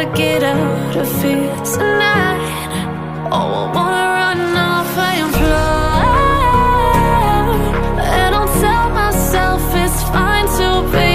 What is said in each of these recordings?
gotta get out of here tonight. Oh, I wanna run off and fly, and I'll tell myself it's fine to be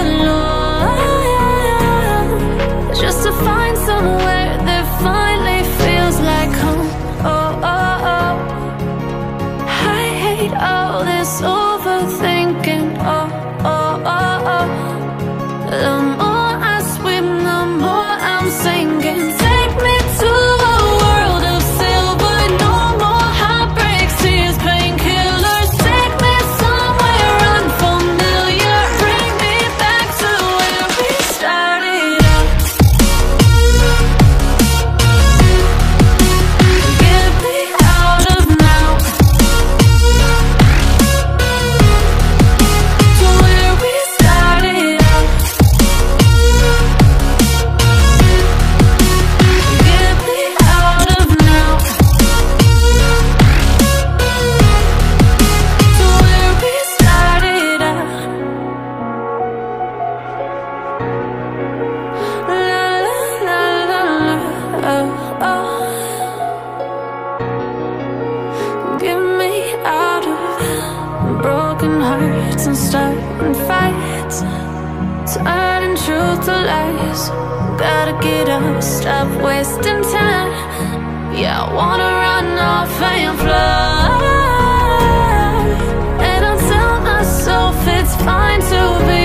alone, just to find somewhere that finally feels like home. Oh, oh, oh. I hate all this overthinking. Oh, oh, oh, oh. The more I swim, the more I'm sinking. Take me to a world of silver. No more heartbreaks, tears, painkillers. Take me somewhere unfamiliar. Bring me back to where we started out. Get me out of now, to where we started out. Get me out of now, to where we started out. La la la la la, oh, oh. Get me out of broken hearts and starting fights, turning truth to lies. Gotta get up, stop wasting time. Yeah, I wanna run off and fly, and I'll tell myself it's fine to be